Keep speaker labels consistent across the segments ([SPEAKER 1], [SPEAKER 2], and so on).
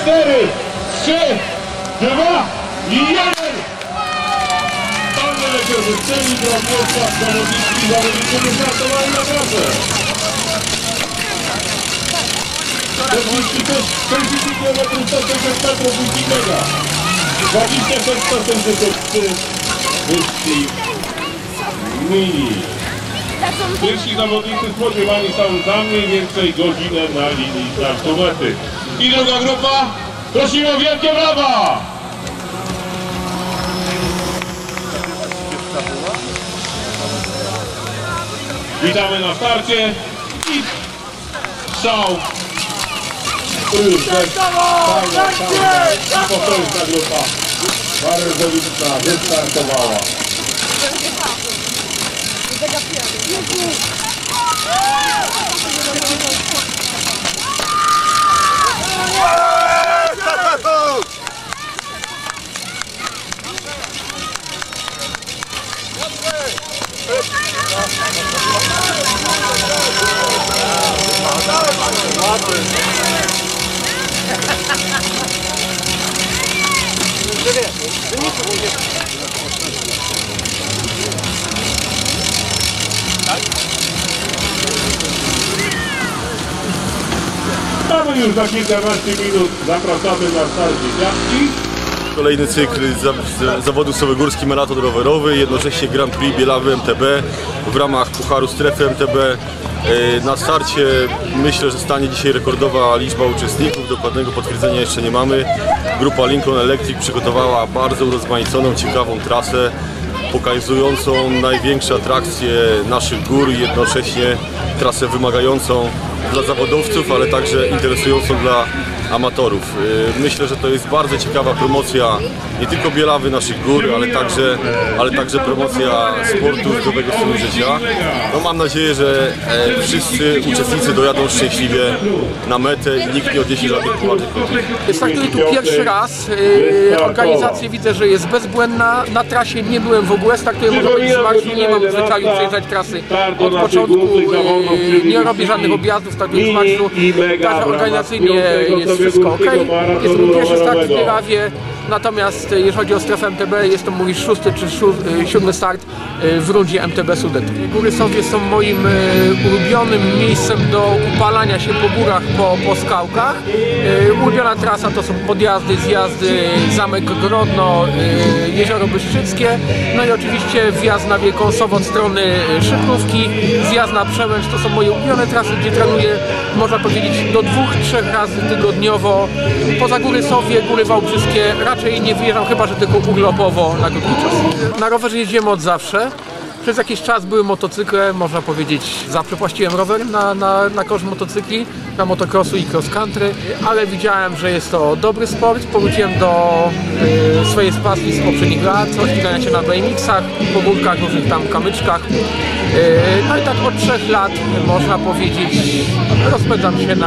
[SPEAKER 1] 4, 3, 2 i 1. Pan leciał ze sceny, Wrocław, zawodnicy wystartowali na trasę. 40 km 160 metrów ulicznego. 26 173 wyścig mini. Pierwsi zawodnicy spodziewani są za mniej więcej godzinę na linii startu mety. I druga grupa, prosimy o wielkie brawa! Witamy na starcie i strzał. Potężna grupa, bardzo liczna, wystartowała. Mamy już za kilkanaście minut, zapraszamy na start dzieciaki.
[SPEAKER 2] Kolejny cykl zawodów Sowe-Górski Maraton Rowerowy, jednocześnie Grand Prix Bielawy MTB w ramach Pucharu Strefy MTB. Na starcie myślę, że stanie dzisiaj rekordowa liczba uczestników, dokładnego potwierdzenia jeszcze nie mamy. Grupa Lincoln Electric przygotowała bardzo urozmaiconą, ciekawą trasę, pokazującą największe atrakcje naszych gór i jednocześnie trasę wymagającą dla zawodowców, ale także interesującą dla amatorów. Myślę, że to jest bardzo ciekawa promocja nie tylko Bielawy, naszych gór, ale także promocja sportu, zdrowego stylu życia. No, mam nadzieję, że wszyscy uczestnicy dojadą szczęśliwie na metę i nikt nie odniesie żadnych poważnych kontuzji.
[SPEAKER 3] Startuję tu pierwszy raz. Organizację widzę, że jest bezbłędna. Na trasie nie byłem w ogóle. Startuję może być z marszu. Nie mam zwyczaju przejeżdżać trasy od początku. Nie robię żadnych objazdów, startuję z marszu. Także organizacyjnie jest wszystko ok. Jest mój pierwszy start w Bielawie. Natomiast jeżeli chodzi o strefę MTB, jest to mój 6. czy 7. start w rundzie MTB Sudety. Góry Sowie są moim ulubionym miejscem do upalania się po górach, po skałkach. Ulubiona trasa to są podjazdy, zjazdy, Zamek Grodno, Jezioro Bystrzyckie. No i oczywiście wjazd na Wielką Sowę od strony Szybrówki, zjazd na Przełęcz. To są moje ulubione trasy, gdzie trenuję, można powiedzieć, do 2-3 razy tygodniowo. Poza Góry Sowie, Góry Wałbrzyskie raczej nie wyjeżdżam, chyba że tylko urlopowo na krótki czas. Na rowerze jeździłem od zawsze. Przez jakiś czas były motocykle, można powiedzieć, zaprzepłaściłem rower na koszt motocykli, na motocrossu i cross country, ale widziałem, że jest to dobry sport. Powróciłem do swojej pasji z poprzednich lat, rozbiegania się na BMX-ach, po górkach, różnych tam kamyczkach. No i tak od 3 lat, można powiedzieć, rozpędzam się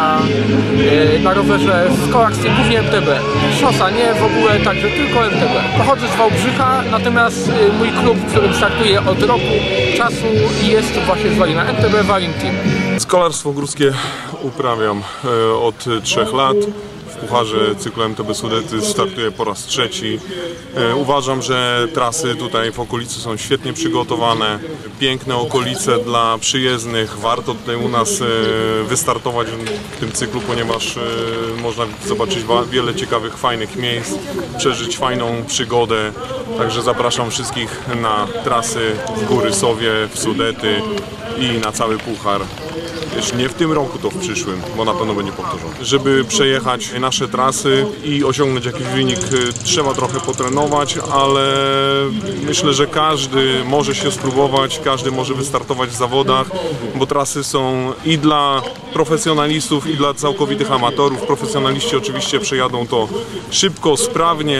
[SPEAKER 3] na rowerze w kołach głównie MTB. Szosa nie w ogóle, także tylko MTB. Pochodzę z Wałbrzycha, natomiast mój klub, w którym startuję od roku czasu, jest właśnie z Walina, MTB Walin Team.
[SPEAKER 4] Kolarstwo górskie uprawiam od 3 lat. W Pucharze cyklu MTB Sudety startuję po raz 3. Uważam, że trasy tutaj w okolicy są świetnie przygotowane. Piękne okolice dla przyjezdnych. Warto tutaj u nas wystartować w tym cyklu, ponieważ można zobaczyć wiele ciekawych, fajnych miejsc, przeżyć fajną przygodę. Także zapraszam wszystkich na trasy w Góry Sowie, w Sudety i na cały Puchar. Jeśli nie w tym roku, to w przyszłym, bo na pewno będzie powtórzone. Żeby przejechać nasze trasy i osiągnąć jakiś wynik, trzeba trochę potrenować, ale myślę, że każdy może się spróbować, każdy może wystartować w zawodach, bo trasy są i dla profesjonalistów, i dla całkowitych amatorów. Profesjonaliści oczywiście przejadą to szybko, sprawnie,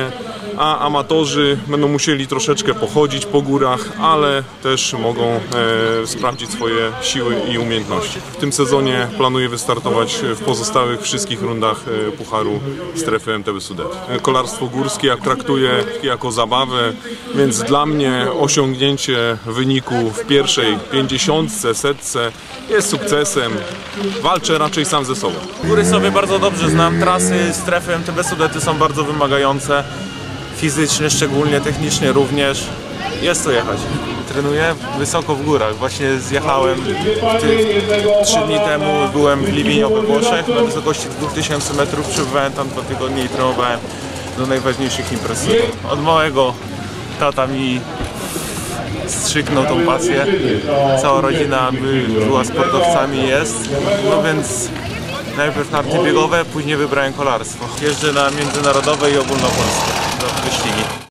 [SPEAKER 4] a amatorzy będą musieli troszeczkę pochodzić po górach, ale też mogą sprawdzić swoje siły i umiejętności. W tym sezonie planuję wystartować w pozostałych wszystkich rundach Pucharu Strefy MTB Sudety. Kolarstwo górskie jak traktuję jako zabawę, więc dla mnie osiągnięcie wyniku w pierwszej 50, 100 jest sukcesem. Walczę raczej sam ze sobą.
[SPEAKER 5] Góry sobie bardzo dobrze znam, trasy strefy MTB Sudety są bardzo wymagające, fizycznie szczególnie, technicznie również. Jest co jechać. Trenuję wysoko w górach. Właśnie zjechałem 3 dni temu, byłem w Livinio we Włoszech na wysokości 2000 metrów, przebywałem tam 2 tygodnie i trenowałem do najważniejszych imprez. Od małego tata mi strzyknął tą pasję. Cała rodzina była sportowcami, jest. No więc najpierw narty biegowe, później wybrałem kolarstwo. Jeżdżę na międzynarodowe i ogólnopolskie wyścigi.